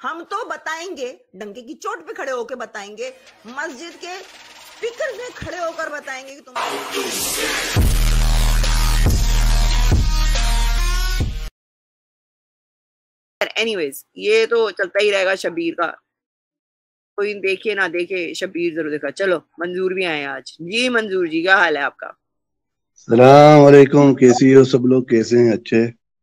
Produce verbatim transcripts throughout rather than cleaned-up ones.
ہم تو بتائیں گے, ڈنکے کی چوٹ پہ کھڑے ہو کے بتائیں گے, مسجد کے اسپیکر میں کھڑے ہو کر بتائیں گے کہ تمہارے اینی ویز یہ تو چلتا ہی رہے گا شبیر کا, کوئی دیکھے نہ دیکھے شبیر ضرور دیکھا. چلو منظور بھی آئے آج. جی منظور جی کیا حال ہے آپ کا؟ السلام علیکم, کیسی ہو سب لوگ, کیسے ہیں؟ اچھے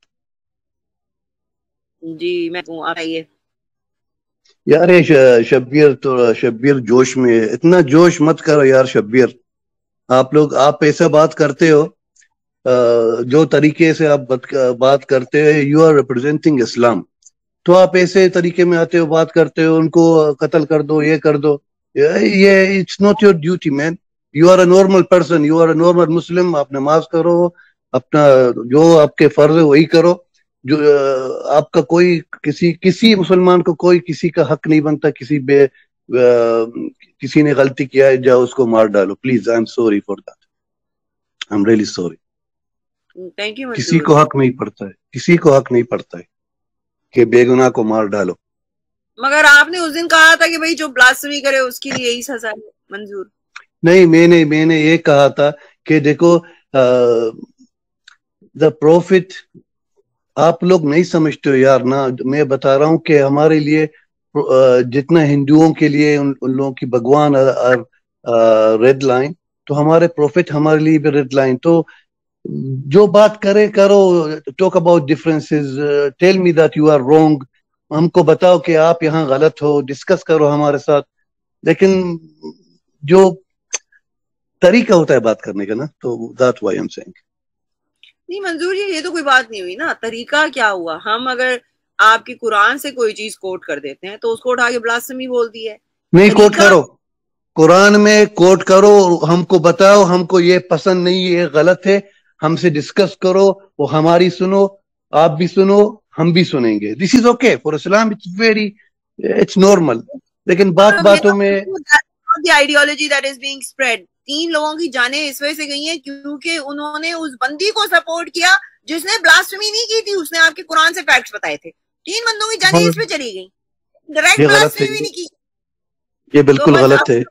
جی میں آئیے یار. یہ شبیر تو شبیر جوش میں, اتنا جوش مت کرو یار شبیر. آپ لوگ آپ ایسا بات کرتے ہو, جو طریقے سے آپ بات کرتے ہو, یو آر ریپرزینٹنگ اسلام, تو آپ ایسے طریقے میں آتے ہو بات کرتے ہو ان کو قتل کر دو, یہ کر دو. یہ it's not your duty man. You are a normal person, you are a normal Muslim. آپ نماز کرو, اپنا جو آپ کے فرض ہے وہی کرو. جو آپ کا کوئی کسی کسی مسلمان کو کوئی کسی کا حق نہیں بنتا کسی بے کسی نے غلطی کیا ہے جاؤ اس کو مار ڈالو. Please, I am sorry for that, I am really sorry. Thank you. کسی کو حق نہیں پڑتا ہے, کسی کو حق نہیں پڑتا ہے کہ بے گناہ کو مار ڈالو. مگر آپ نے اس دن کہا تھا کہ بھائی جو بلاسفمی کرے اس کے لیے یہی سزا ہے. منظور نہیں, میں نے میں نے یہ کہا تھا کہ دیکھو دا پروفٹ, آپ لوگ نہیں سمجھتے ہو یار نا. میں بتا رہا ہوں کہ ہمارے لیے جتنا ہندوؤں کے لیے ان, ان لوگوں کی بھگوان ریڈ لائن, تو ہمارے پروفٹ ہمارے لیے بھی ریڈ لائن. تو جو بات کرے کرو, talk about differences, tell me that you are wrong, ہم کو بتاؤ کہ آپ یہاں غلط ہو, ڈسکس کرو ہمارے ساتھ. لیکن جو طریقہ ہوتا ہے بات کرنے کا نا, تو دیٹ وائی ایم سیئنگ. نہیں منظور جی, یہ تو کوئی بات نہیں ہوئی نا. طریقہ کیا ہوا؟ ہم اگر آپ کی قرآن سے کوئی چیز کوٹ کر دیتے ہیں تو اس کو اٹھا کے بلاسفمی بول دی ہے. نہیں کوٹ کرو, قرآن میں کوٹ کرو, ہم کو بتاؤ ہم کو یہ پسند نہیں, یہ غلط ہے, ہم سے ڈسکس کرو, وہ ہماری سنو, آپ بھی سنو, ہم بھی سنیں گے. This is okay for Islam, it's very it's normal. لیکن بات باتوں میں ideology that is being spread, تین لوگوں کی جانیں اس وجہ سے گئی ہیں کیونکہ انہوں نے اس بندی کو سپورٹ کیا جس نے بلاسفمی نہیں کی تھی. اس نے آپ کے قرآن سے فیکٹس بتائے تھے. تین بندوں کی جانیں اس پہ چلی گئی, ڈائریکٹ بلاسفمی بھی نہیں کی. یہ بالکل غلط ہے,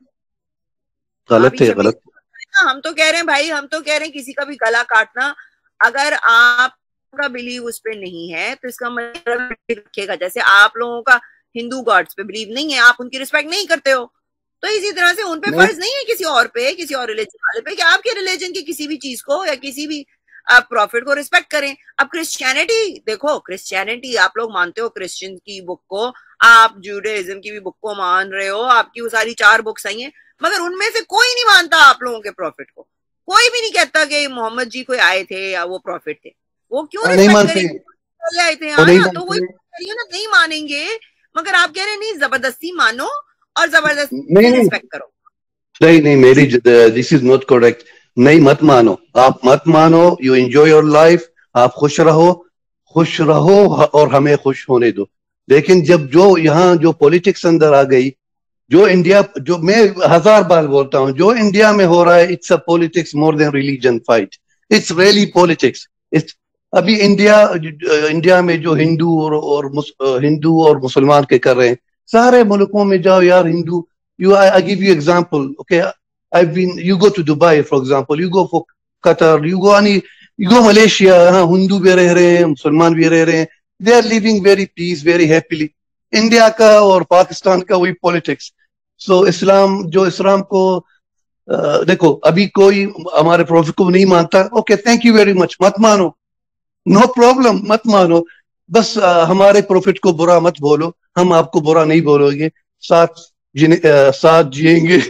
غلط ہے, غلط. ہم تو کہہ رہے ہیں بھائی, ہم تو کہہ رہے ہیں کسی کا بھی گلا کاٹنا, اگر آپ کا بلیو اس پہ نہیں ہے تو اس کا مطلب رکھے گا. جیسے آپ لوگوں کا ہندو گاڈس پہ بلیو نہیں ہے, آپ ان کی ریسپیکٹ نہیں کرتے ہو, تو اسی طرح سے ان پہ فرض نہیں ہے کسی اور پہ, کسی اور ریلیجن والے پہ, کہ آپ کے ریلیجن کی کسی بھی چیز کو یا کسی بھی آپ پروفٹ کو ریسپیکٹ کریں. اب کرسچینٹی دیکھو, کرسچینٹی آپ لوگ مانتے ہو, کرسچن کی بک کو, آپ جوڈائزم کی بھی بک کو مان رہے ہو, آپ کی وہ ساری چار بکس آئی ہیں, مگر ان میں سے کوئی نہیں مانتا آپ لوگوں کے پروفٹ کو. کوئی بھی نہیں کہتا کہ محمد جی کوئی آئے تھے یا وہ پروفٹ تھے. وہ کیوں ریسپیکٹ کریں گے؟ آئے تھے ہاں, تو وہی نہیں مانیں گے. مگر آپ کہہ رہے ہیں نہیں, زبردستی مانو اور زبردستی ریسپیکٹ کرو. نہیں نہیں, میری دس از ناٹ کریکٹ. نہیں مت مانو, آپ مت مانو, یو انجوائے یور لائف, آپ خوش رہو, خوش رہو اور ہمیں خوش ہونے دو. لیکن جب جو یہاں جو پولیٹکس اندر آ گئی, جو انڈیا, جو میں ہزار بار بولتا ہوں, جو انڈیا میں ہو رہا ہے, it's a politics more than religion fight. It's really politics. ابھی انڈیا انڈیا میں جو ہندو اور, اور ہندو اور مسلمان کے کر رہے ہیں, سارے ملکوں میں جاؤ یار, ہندو, you I, I give you example, okay, I've been, you go to Dubai for example, you go for Qatar, you go any, you go Malaysia, ہاں ہندو بھی رہ رہے ہیں, مسلمان بھی رہ رہے ہیں, they are living very peace, very happily. India کا اور پاکستان کا وہی پولیٹکس. سو اسلام, جو اسلام کو دیکھو, ابھی کوئی ہمارے پروفٹ کو نہیں مانتا, okay thank you very much, مت مانو, نو پرابلم, مت مانو, بس ہمارے پروفٹ کو برا مت بولو, ہم آپ کو برا نہیں بولو گے, ساتھ ساتھ جیئیں گے,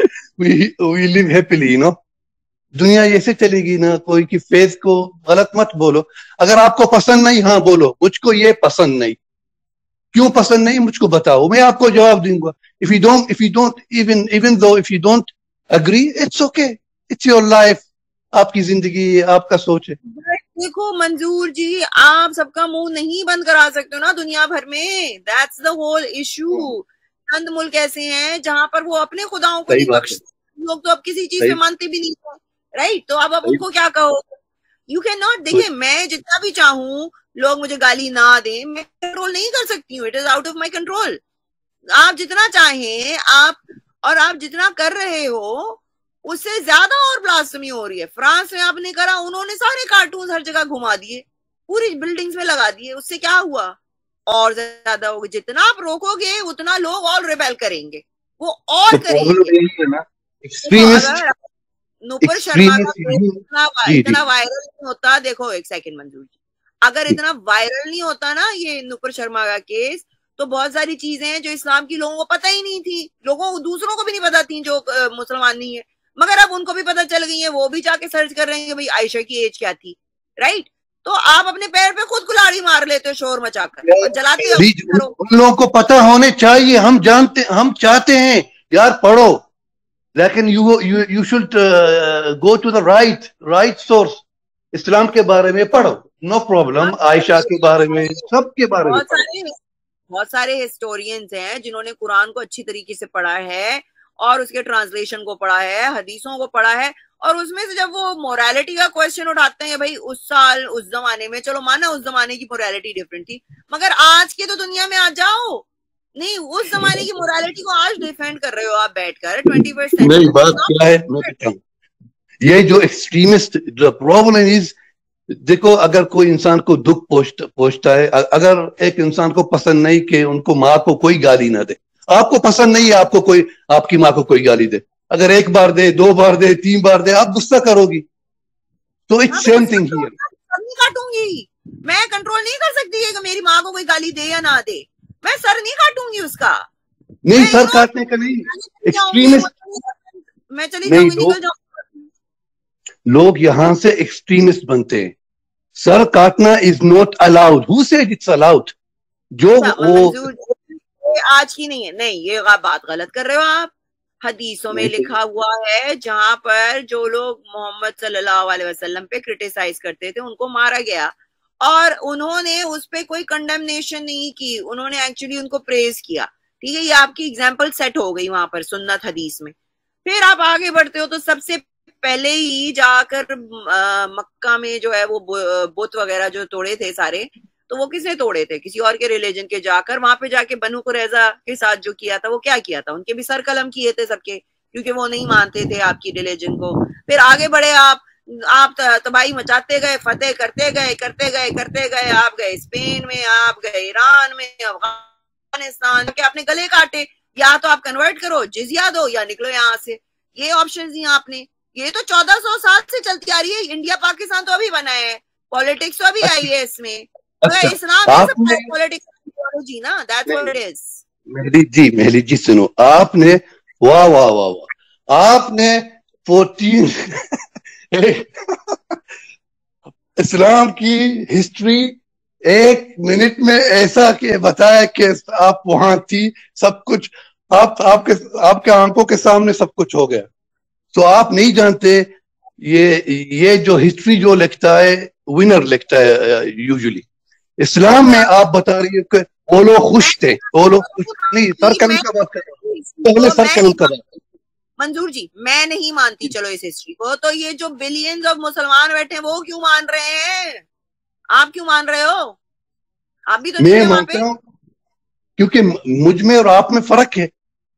وی لیو ہیپیلی, یو نو. دنیا ایسے چلے گی نا, کوئی کی فیس کو غلط مت بولو. اگر آپ کو پسند نہیں, ہاں بولو مجھ کو یہ پسند نہیں, کیوں پسند نہیں مجھ کو بتاؤ, میں آپ کو جواب دوں گا. if you don't if you don't even even though if you don't agree, it's okay, it's your life, آپ کی زندگی, آپ کا سوچ ہے. دیکھو منظور جی, آپ سب کا منہ نہیں بند کرا سکتے ہو نا دنیا بھر میں. That's the whole issue. چند ملک ایسے ہیں جہاں پر وہ اپنے خداؤں کو نہیں بخشتے, لوگ تو اب کسی چیز پہ مانتے بھی نہیں, رائٹ. تو اب اب ان کو کیا کہو, یو کین ناٹ. دیکھیں میں جتنا بھی چاہوں لوگ مجھے گالی نہ دیں, میں کنٹرول نہیں کر سکتی ہوں, it is out of my control. آپ جتنا چاہیں آپ, اور آپ جتنا کر رہے ہو اس سے زیادہ اور بلاسفمی ہو رہی ہے. فرانس میں آپ نے کرا, انہوں نے سارے کارٹونز ہر جگہ گھما دیے, پوری بلڈنگز میں لگا دیے, اس سے کیا ہوا؟ اور زیادہ ہوگا. جتنا آپ روکو گے اتنا لوگ اور ریبیل کریں گے, وہ اور کریں گے. اگر نوپر شرما کا اتنا اتنا وائرل نہیں ہوتا, دیکھو ایک سیکنڈ منظور جی, اگر اتنا وائرل نہیں ہوتا نا یہ نوپر شرما کا کیس, تو بہت ساری چیزیں ہیں جو اسلام کی لوگوں کو پتہ ہی نہیں تھی, لوگوں دوسروں کو بھی نہیں پتا تھی جو مسلمان نہیں ہے, مگر اب ان کو بھی پتہ چل گئی ہے, وہ بھی جا کے سرچ کر رہے ہیں کہ بھئی عائشہ کی ایج کیا تھی, رائٹ؟ تو آپ اپنے پیر پہ خود کلاڑی مار لیتے ہو شور مچا کر اور جلاتے ہو. ان لوگوں کو پتہ ہونے چاہیے, ہم جانتے, ہم چاہتے ہیں یار پڑھو, لیکن you you should go to the right right source. اسلام کے بارے میں پڑھو, نو پرابلم, عائشہ کے بارے میں, سب کے بارے میں پڑھو. بہت سارے ہسٹورینز ہیں جنہوں نے قرآن کو اچھی طریقے سے پڑھا ہے اور اس کے ٹرانسلیشن کو پڑھا ہے, حدیثوں کو پڑھا ہے, اور اس میں سے جب وہ موریلٹی کا کوشچن اٹھاتے ہیں, بھائی اس سال اس زمانے میں, چلو مانا اس زمانے کی موریلٹی ڈفرینٹ تھی, مگر آج کے تو دنیا میں آ جاؤ, نہیں اس زمانے کی موریلٹی کو آج ڈیفینڈ کر رہے ہو آپ بیٹھ کر ٹوینٹی فرسٹ سینچری. میری بات کیا ہے, میں بتاؤں, یہ جو ایکسٹریمسٹ پرابلم از, دیکھو اگر کوئی انسان کو دکھ پہنچتا ہے, اگر ایک انسان کو پسند نہیں کہ ان کو ماں کو کوئی گالی نہ دے, آپ کو پسند نہیں ہے آپ کو کوئی, آپ کی ماں کو کوئی گالی دے, اگر ایک بار دے, دو بار دے, تین بار دے, آپ غصہ کرو گی. تو اٹس سیم تھنگ ہیئر. نہیں کاٹوں گی میں, کنٹرول نہیں کر سکتی کہ میری ماں کو کوئی گالی دے یا نہ دے, میں سر نہیں کاٹوں گی اس کا. نہیں سر کاٹنے کا نہیں, ایکسٹریمسٹ میں چلی جاؤں گی, نکل جاؤں. لوگ یہاں سے ایکسٹریمسٹ بنتے ہیں. سر کاٹنا is not allowed. Who said it's allowed? جو آج کی نہیں ہے, نہیں یہ بات غلط کر رہے ہو آپ. حدیثوں میں لکھا ہوا ہے جہاں پر جو لوگ محمد صلی اللہ علیہ وسلم پہ کرٹیسائز کرتے تھے ان کو مارا گیا, اور انہوں نے اس پہ کوئی کنڈمنیشن نہیں کی, انہوں نے ایکچولی ان کو پریز کیا. ٹھیک ہے, یہ آپ کی ایگزامپل سیٹ ہو گئی وہاں پر سنت حدیث میں. پھر آپ آگے بڑھتے ہو تو سب سے پہلے ہی جا کر مکہ میں جو ہے وہ بت وغیرہ جو توڑے تھے سارے, تو وہ کس نے توڑے تھے؟ کسی اور کے ریلیجن کے جا کر, وہاں پہ جا کے بنو قریظہ کے ساتھ جو کیا تھا وہ کیا کیا تھا, ان کے بھی سر قلم کیے تھے سب کے, کیونکہ وہ نہیں مانتے تھے آپ کی ریلیجن کو. پھر آگے بڑھے آپ, آپ تباہی مچاتے گئے, فتح کرتے گئے کرتے گئے کرتے گئے آپ گئے اسپین میں, آپ گئے ایران میں, افغانستان کے اپنے گلے کاٹے. یا تو آپ کنورٹ کرو, جزیہ دو, یا نکلو یہاں سے. یہ آپشن دیا آپ نے. یہ تو چودہ سو سال سے چلتی آ رہی ہے. انڈیا پاکستان تو ابھی بنا ہے, پالیٹکس تو ابھی آئی ہے اس میں. مہدی جی, مہدی جی سنو, آپ نے واہ واہ واہ واہ آپ نے فورٹین اسلام کی ہسٹری ایک منٹ میں ایسا کہ بتایا کہ آپ وہاں تھی, سب کچھ آپ آپ کے آپ کے آنکھوں کے سامنے سب کچھ ہو گیا. تو آپ نہیں جانتے یہ یہ جو ہسٹری جو لکھتا ہے ونر لکھتا ہے یوزلی. اسلام میں آپ بتا رہی ہیں کہ وہ لوگ خوش تھے, وہ لوگ خوش نہیں. سر قلم کا بات کر رہا ہوں, پہلے سر قلم کا بات. منظور جی میں نہیں مانتی چلو اس ہسٹری کو, تو یہ جو بلینز آف مسلمان بیٹھے ہیں وہ کیوں مان رہے ہیں؟ آپ کیوں مان رہے ہو؟ آپ بھی تو میں مانتا ہوں کیونکہ مجھ میں اور آپ میں فرق ہے.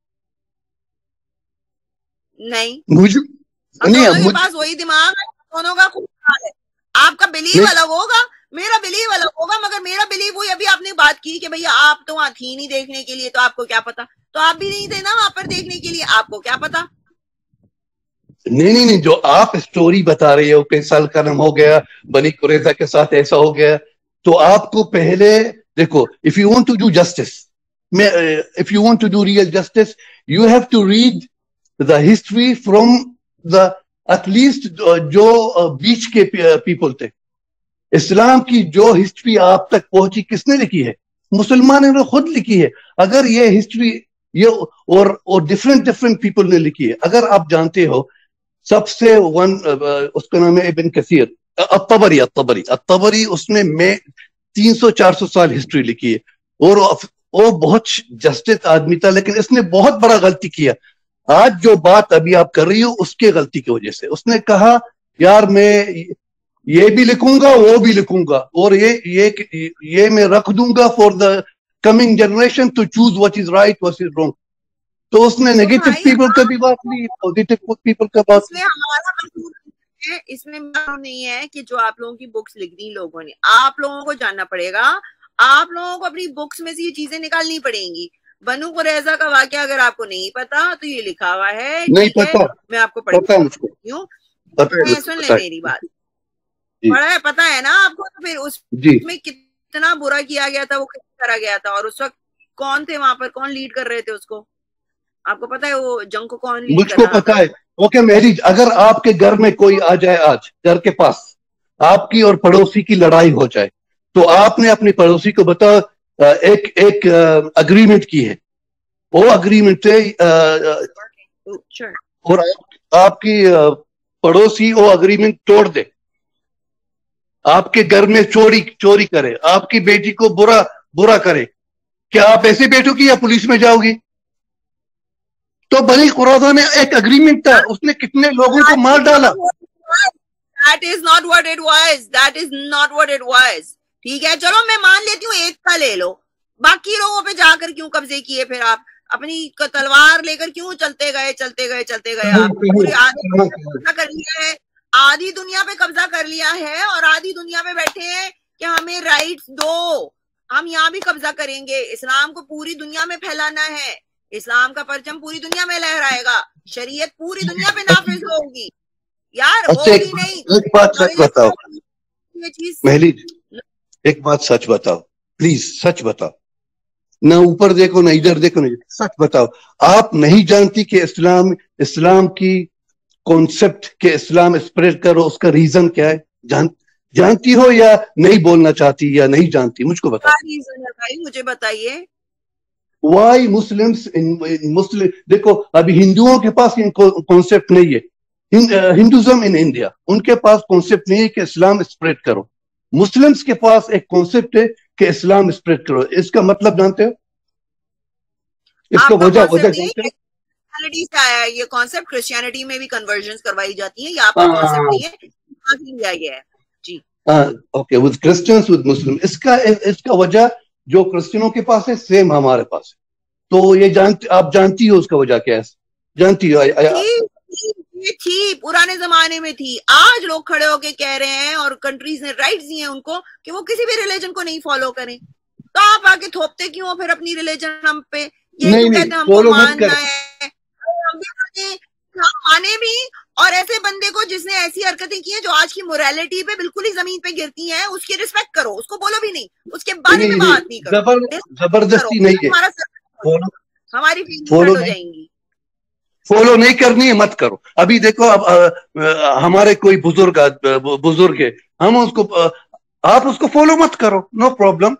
نہیں مجھ دونوں کے پاس وہی دماغ ہے, دونوں کا خوب خیال ہے. آپ کا بلیو الگ ہوگا, میرا بلیو الگ ہوگا, مگر میرا بلیو وہی. ابھی آپ نے بات کی کہ بھیا آپ تو وہاں تھی نہیں دیکھنے کے لیے, تو آپ کو کیا پتا, تو آپ بھی نہیں تھے نا وہاں پر دیکھنے کے لیے, آپ کو کیا پتا. نہیں نہیں نہیں, جو آپ اسٹوری بتا رہے ہو کہ سال قلم ہو گیا, بنی قریظہ کے ساتھ ایسا ہو گیا, تو آپ کو پہلے دیکھو, if you want to do justice, if you want to do real justice, you have to read the history from the at least جو بیچ کے پیپل تھے. اسلام کی جو ہسٹری آپ تک پہنچی کس نے لکھی ہے؟ مسلمانوں نے خود لکھی ہے. اگر یہ ہسٹری یہ اور اور ڈفرینٹ ڈفرینٹ پیپل نے لکھی ہے. اگر آپ جانتے ہو سب سے ون اس کا نام ہے ابن کثیر, الطبری الطبری الطبری اس نے میں تین سو چار سو سال ہسٹری لکھی ہے, اور وہ بہت جسٹس آدمی تھا, لیکن اس نے بہت بڑا غلطی کیا. آج جو بات ابھی آپ کر رہی ہو اس کے غلطی کی وجہ سے اس نے کہا یار میں یہ بھی لکھوں گا وہ بھی لکھوں گا, اور یہ یہ یہ میں رکھ دوں گا for the coming generation to choose what is right what is wrong. تو اس نے نیگیٹو پیپل کا بھی بات لی, پازیٹو پیپل کا بات اس میں ہمارا قصور ہے, اس میں نہیں ہے کہ جو آپ لوگوں کی بکس لکھ دی لوگوں نے, آپ لوگوں کو جاننا پڑے گا, آپ لوگوں کو اپنی بکس میں سے یہ چیزیں نکالنی پڑیں گی. بنو قریظہ کا واقعہ اگر آپ کو نہیں پتا تو یہ لکھا ہوا ہے, نہیں پتا, میں آپ کو پڑھتی ہوں, سن لیں میری بات, پڑھا ہے پتا ہے نا آپ کو, تو پھر اس میں کتنا برا کیا گیا تھا, وہ کس طرح گیا تھا, اور اس وقت کون تھے وہاں پر, کون لیڈ کر رہے تھے اس کو, آپ کو پتا ہے وہ جنگ کو کون لیڈ کر رہا تھا؟ مجھ کو پتا ہے. اوکے میری, اگر آپ کے گھر میں کوئی آ جائے آج گھر کے پاس, آپ کی اور پڑوسی کی لڑائی ہو جائے, تو آپ نے اپنی پڑوسی کو بتا ایک ایک اگریمنٹ کی ہے, وہ اگریمنٹ ہے, اور آپ کی پڑوسی وہ اگریمنٹ توڑ دے, آپ کے گھر میں چوری چوری کرے, آپ کی بیٹی کو برا برا کرے, کیا آپ ایسے بیٹھو گی یا پولیس میں جاؤ گی؟ تو بنی قریظہ میں ایک اگریمنٹ تھا, اس نے کتنے لوگوں کو مار ڈالا. That is not what it was. That is not what it was. ٹھیک ہے, چلو میں مان لیتی ہوں ایک کا لے لو, باقی لوگوں پہ جا کر کیوں قبضے کیے, پھر آپ اپنی تلوار لے کر کیوں چلتے گئے چلتے گئے چلتے گئے آپ پوری آدھی قبضہ کر لیا ہے, آدھی دنیا پہ قبضہ کر لیا ہے, اور آدھی دنیا پہ بیٹھے ہیں کہ ہمیں رائٹس دو, ہم یہاں بھی قبضہ کریں گے, اسلام کو پوری دنیا میں پھیلانا ہے, اسلام کا پرچم پوری دنیا میں لہرائے گا, شریعت پوری دنیا پہ نافذ ہوگی. یار ہوگی نہیں. ایک بات سچ بتاؤ یہ چیز, مہلی, ایک بات سچ بتاؤ پلیز, سچ بتاؤ, نہ اوپر دیکھو نہ ادھر دیکھو, نہیں سچ بتاؤ, آپ نہیں جانتی کہ اسلام اسلام کی کانسیپٹ کہ اسلام اسپریڈ کرو, اس کا ریزن کیا ہے؟ جان جانتی ہو یا نہیں بولنا چاہتی یا نہیں جانتی؟ مجھ کو بتاؤ. کیا ریزن ہے بھائی, مجھے بتائیے. وائی مسلمس مسلم, دیکھو ابھی ہندوؤں کے پاس کانسیپٹ نہیں ہے, ہندوزم ان انڈیا, ان کے پاس کانسیپٹ نہیں ہے کہ اسلام اسپریڈ کرو. مسلمس کے پاس ایک کانسیپٹ ہے کہ اسلام اسپریڈ کرو. اس کا مطلب جانتے ہو, اس کا وجہ وجہ جانتے ہو؟ یہ کانسیپٹ کرسچینٹی میں بھی کنورژنز کروائی جاتی ہیں, یہ آپ کا کانسیپٹ نہیں ہے, لیا گیا ہے. جی okay, with Christians with Muslim, اس کا اس کا وجہ جو کرسچنوں کے پاس ہے سیم ہمارے پاس ہے. تو یہ جانتی, آپ جانتی ہو اس کا وجہ کیا ہے؟ جانتی ہو؟ یہ تھی پرانے زمانے میں تھی, آج لوگ کھڑے ہو کے کہہ رہے ہیں, اور کنٹریز نے رائٹس دیے ہیں ان کو کہ وہ کسی بھی ریلیجن کو نہیں فالو کریں, تو آپ آ کے تھوپتے کیوں ہو پھر اپنی ریلیجن ہم پہ؟ یہ کیوں کہتے ہیں ہم کو ماننا ہے, ہم مانے بھی, اور ایسے بندے کو جس نے ایسی حرکتیں کی ہیں جو آج کی موریلٹی پہ بالکل ہی زمین پہ گرتی ہیں, اس کی ریسپیکٹ کرو, اس کو بولو بھی نہیں, اس کے بارے میں بات نہیں کرو, زبردستی نہیں ہے, ہماری فیلنگز ہو جائیں گی. فالو نہیں کرنی ہے مت کرو. ابھی دیکھو, اب ہمارے کوئی بزرگ بزرگ ہے, ہم اس کو, آپ اس کو فالو مت کرو, نو پرابلم.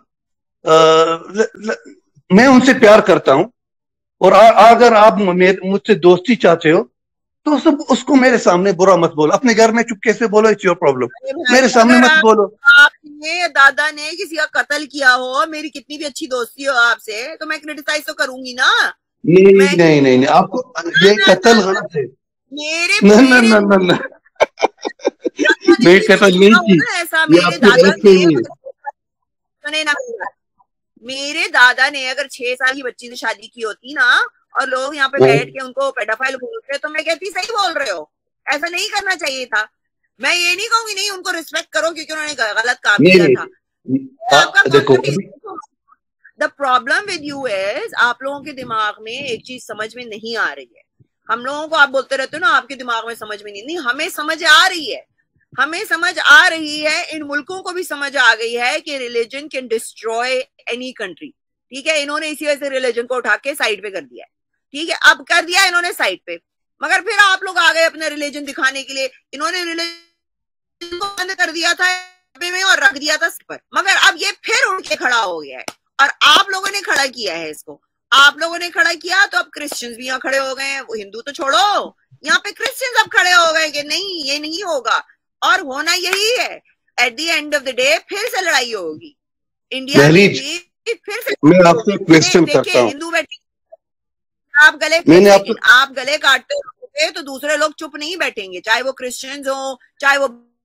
میں ان سے پیار کرتا ہوں, اور اگر آپ مجھ سے دوستی چاہتے ہو تو سب اس کو میرے سامنے برا مت بولو, اپنے گھر میں چپکے سے بولو, اٹس یور پرابلم, میرے سامنے مت بولو. آپ نے دادا نے کسی کا قتل کیا ہو, میری کتنی بھی اچھی دوستی ہو آپ سے, تو میں کرٹیسائز تو کروں گی نا. نہیں نہیں نہیں, آپ کو یہ قتل غلط ہے. نہ نہ نہ نہ نہ, میں قتل نہیں کی, یہ آپ کی غلط فہمی ہے. میرے دادا نے اگر چھ سال کی بچی سے شادی کی ہوتی نا, اور لوگ یہاں پہ بیٹھ کے ان کو پیڈوفائل بولتے, تو میں کہتی صحیح بول رہے ہو, ایسا نہیں کرنا چاہیے تھا. میں یہ نہیں کہوں گی نہیں ان کو ریسپیکٹ کرو کیونکہ انہوں نے غلط کام کیا تھا. دیکھو, the problem with you is, آپ لوگوں کے دماغ میں ایک چیز سمجھ میں نہیں آ رہی ہے. ہم لوگوں کو آپ بولتے رہتے ہو نا آپ کے دماغ میں سمجھ میں نہیں, نہیں ہمیں سمجھ آ رہی ہے, ہمیں سمجھ آ رہی ہے, ان ملکوں کو بھی سمجھ آ گئی ہے کہ religion can destroy any country. ٹھیک ہے, انہوں نے اسی وجہ سے ریلیجن کو اٹھا کے سائڈ پہ کر دیا ہے. ٹھیک ہے, اب کر دیا انہوں نے سائڈ پہ, مگر پھر آپ لوگ آ گئے اپنا ریلیجن دکھانے کے لیے. انہوں نے ریلیجن کو بند کر دیا تھا میں اور رکھ دیا تھا اس پر, مگر اب یہ پھر اڑ کے کھڑا ہو گیا ہے, اور آپ لوگوں نے کھڑا کیا ہے اس کو. آپ لوگوں نے کھڑا کیا تو اب کرسچنز بھی یہاں کھڑے ہو گئے ہیں, وہ ہندو تو چھوڑو, یہاں پہ کرسچنز اب کھڑے ہو گئے کہ نہیں یہ نہیں ہوگا, اور ہونا یہی ہے. At the end of the day پھر سے لڑائی ہوگی انڈیا میں بھی, پھر سے. میں آپ سے کوسچن کرتا ہوں, ہندو بیٹھے آپ گلے آپ گلے کاٹتے رہو گے تو دوسرے لوگ چپ نہیں بیٹھیں گے, چاہے وہ کرسچنز ہوں, چاہے وہ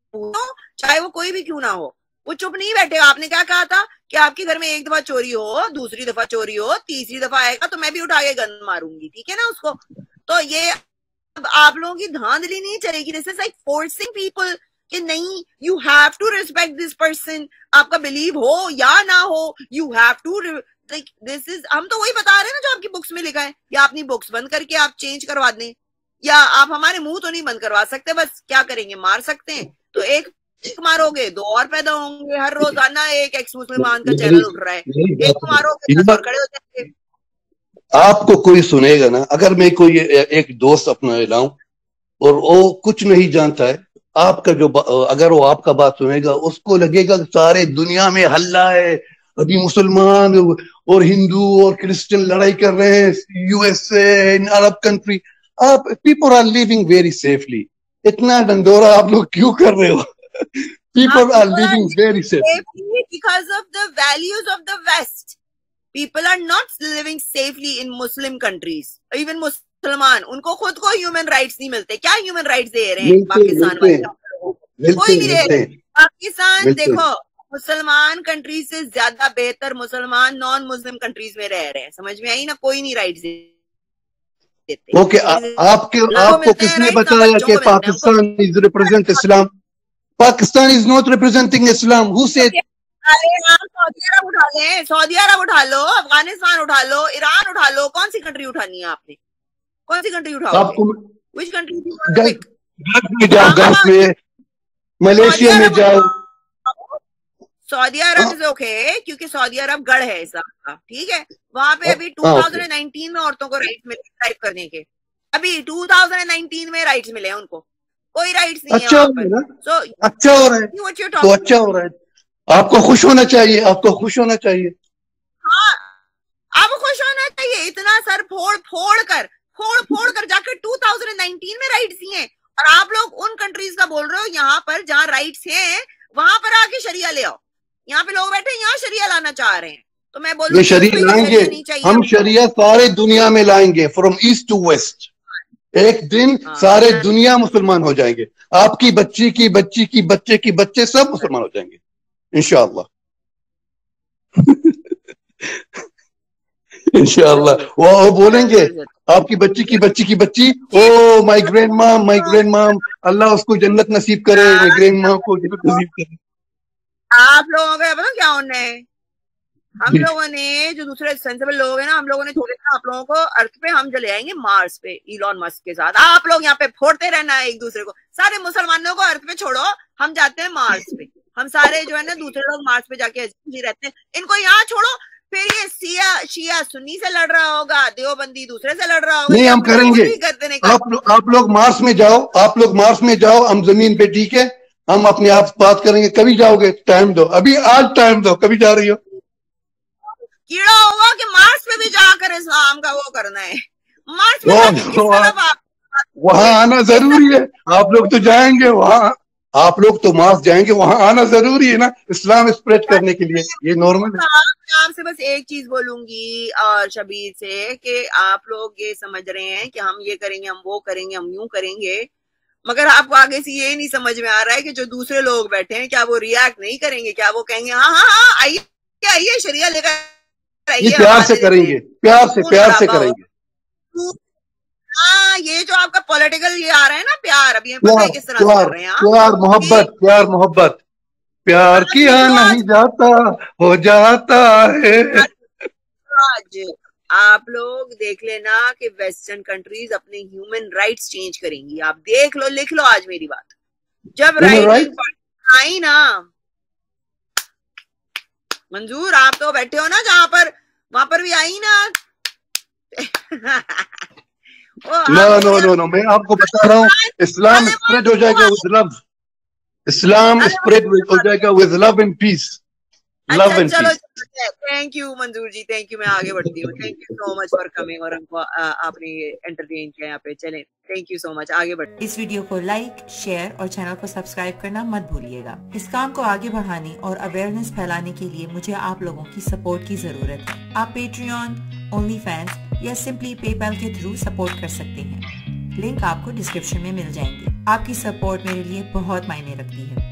چاہے وہ کوئی بھی کیوں نہ ہو, وہ چپ نہیں بیٹھے. آپ نے کیا کہا تھا کہ آپ کے گھر میں ایک دفعہ چوری ہو, دوسری دفعہ چوری ہو, تیسری دفعہ آئے گا تو میں بھی اٹھا کے گن ماروں گی, ٹھیک ہے نا اس کو. تو یہ آپ لوگوں کی دھاندلی نہیں چلے گی. This is like forcing people کہ نہیں, you have to respect this person, آپ کا بلیو ہو یا نہ ہو, you have to like this is. ہم تو وہی بتا رہے ہیں نا جو آپ کی بکس میں لکھا ہے, یا اپنی بکس بند کر کے آپ چینج کروا دیں, یا آپ ہمارے منہ تو نہیں بند کروا سکتے, بس کیا کریں گے, مار سکتے ہیں. تو ایک مارو گے دو اور پیدا ہوں گے, ہر روزانہ ایک ایکس مسلمان کا چینل اٹھ رہا ہے, ایک مارو گے دس اور کھڑے ہو جائیں گے. آپ کو کوئی سنے گا نا, اگر میں کوئی ایک دوست اپنا لاؤں اور وہ کچھ نہیں جانتا ہے, آپ کا جو اگر وہ آپ کا بات سنے گا اس کو لگے گا سارے دنیا میں ہلہ ہے, ابھی مسلمان اور ہندو اور کرسچن لڑائی کر رہے ہیں U S A in Arab country. آپ people are living very safely. اتنا ڈنڈورا آپ لوگ کیوں کر رہے ہو؟ People are living very safely because of the values of the West. People are not living safely in Muslim countries. Even مسلمان, ان کو خود کو ہیومن رائٹس نہیں ملتے. کیا ہیومن رائٹس دے رہے ہیں پاکستان والے؟ کوئی نہیں دے رہے. پاکستان دیکھو مسلمان کنٹریز سے زیادہ بہتر مسلمان نان مسلم کنٹریز میں رہ رہے ہیں. سمجھ میں آئی نا؟ کوئی نہیں رائٹس دیتے. اوکے, آپ کے آپ کو کس نے بتایا کہ Pakistan is represent Islam? Pakistan is not representing Islam. Who said? Saudi Arab اٹھا لیں, سعودی عرب اٹھا لو, افغانستان اٹھا لو, ایران اٹھا لو, کون سی کنٹری اٹھانی ہے آپ نے؟ کون سی کنٹری اٹھاؤ گے؟ Which country? گلف میں جاؤ, گلف میں, ملیشیا میں جاؤ. سعودی عرب از اوکے کیونکہ سعودی عرب گڑھ ہے اسلام کا, ٹھیک ہے. وہاں پہ ابھی ٹو تھاؤزینڈ نائنٹین میں عورتوں کو رائٹس ملے ڈرائیو کرنے کے. ابھی ٹو تھاؤزینڈ نائنٹین میں رائٹس ملے ہیں ان کو, کوئی رائٹس نہیں ہے. اچھا ہو رہا ہے, اچھا ہو رہا ہے, تو اچھا ہو رہا ہے. آپ کو خوش ہونا چاہیے, آپ کو خوش ہونا چاہیے. ہاں اب خوش ہونا چاہیے. اتنا سر پھوڑ پھوڑ کر پھوڑ پھوڑ کر جا کے ٹو تھاؤزینڈ نائنٹین میں رائٹس ہی ہیں, اور آپ لوگ ان کنٹریز کا بول رہے ہو یہاں پر جہاں رائٹس ہیں وہاں پر آ کے شریعہ لے آؤ. یہاں پہ لوگ بیٹھے یہاں شریعہ لانا چاہ رہے ہیں, تو میں بولوں شریعہ لائیں گے ہم, شریعہ سارے دنیا میں لائیں گے فرام ایسٹ ٹو ویسٹ. ایک دن سارے دنیا مسلمان ہو جائیں گے. آپ کی بچی کی بچی کی بچے کی بچے سب مسلمان ہو جائیں گے انشاءاللہ. انشاءاللہ. وہ بولیں گے آپ کی بچی کی بچی کی بچی, او مائی گرینڈ مام, مائی گرینڈ مام, اللہ اس کو جنت نصیب کرے, مائی گرینڈ مام کو جنت نصیب کرے. آپ لوگوں کا پتا کیا ہونا ہے, ہم لوگوں نے جو دوسرے سینسیبل لوگ ہیں نا, ہم لوگوں نے چھوڑے نا آپ لوگوں کو ارتھ پہ, ہم چلے آئیں گے مارس پہ ایلون مسک کے ساتھ. آپ لوگ یہاں پہ پھوڑتے رہنا ہے ایک دوسرے کو. سارے مسلمانوں کو ارتھ پہ چھوڑو, ہم جاتے ہیں مارس پہ. ہم سارے جو ہے نا دوسرے لوگ مارس پہ جا کے رہتے ہیں, ان کو یہاں چھوڑو. پھر یہ سیاہ شیعہ سنی سے لڑ رہا ہوگا, دیوبندی دوسرے سے لڑ رہا ہوگا. نہیں ہم کریں گے. آپ لوگ مارس میں جاؤ, آپ لوگ مارس میں جاؤ, ہم زمین پہ, ٹھیک ہے, ہم اپنے آپ بات کریں گے. کبھی جاؤ گے؟ ٹائم دو, ابھی آج ٹائم دو. کبھی جا رہی ہو؟ کیڑا ہوگا کہ مارس پہ بھی جا کر اسلام کا وہ کرنا ہے. مارس پہ وہاں آنا ضروری ہے. آپ لوگ تو جائیں گے وہاں, آپ لوگ تو مارس جائیں گے, وہاں آنا ضروری ہے نا اسلام اسپریڈ کرنے کے لیے. یہ نارمل ہے. میں آپ سے بس ایک چیز بولوں گی اور شبیر سے, کہ آپ لوگ یہ سمجھ رہے ہیں کہ ہم یہ کریں گے, ہم وہ کریں گے, ہم یوں کریں گے, مگر آپ کو آگے سے یہ نہیں سمجھ میں آ رہا ہے کہ جو دوسرے لوگ بیٹھے ہیں کیا وہ ریئیکٹ نہیں کریں گے؟ کیا وہ کہیں گے ہاں ہاں ہاں آئیے آئیے شریعہ لے کر آئیے, پیار سے کریں گے, پیار سے پیار سے کریں گے. ہاں یہ جو آپ کا پولیٹیکل یہ آ رہا ہے نا پیار, ابھی پتہ ہے کس طرح سے کر رہے ہیں. پیار محبت, پیار محبت, پیار کیا نہیں جاتا ہو جاتا ہے. آپ لوگ دیکھ لینا کہ ویسٹرن کنٹریز اپنے ہیومن رائٹس چینج کریں گی. آپ دیکھ لو, لکھ لو آج میری بات. جب رائٹ آئی نا منظور, آپ تو بیٹھے ہو نا جہاں پر, وہاں پر بھی آئی نا. نو نو نو نو میں آپ کو بتا رہا ہوں, اسلام اسپریڈ ہو جائے گا ود لو. اسلام اسپریڈ ہو جائے گا with love and peace. Love and peace. Thank you Manzoor ji, thank you. میں آگے بڑھتی ہوں. Thank you so much for coming, اور ہم کو آپ نے انٹرٹین کیا یہاں پہ. چلیں, تھینک یو سو مچ. آگے بڑھتے. اس ویڈیو کو لائک, شیئر اور چینل کو سبسکرائب کرنا مت بھولیے گا. اس کام کو آگے بڑھانے اور اویئرنیس پھیلانے کے لیے مجھے آپ لوگوں کی سپورٹ کی ضرورت ہے. آپ پیٹریون, اونلی فینس یا سمپلی پے پال کے تھرو سپورٹ کر سکتے ہیں. لنک آپ کو ڈسکرپشن میں مل جائیں گے۔ آپ کی سپورٹ میرے لیے بہت معنی رکھتی ہے۔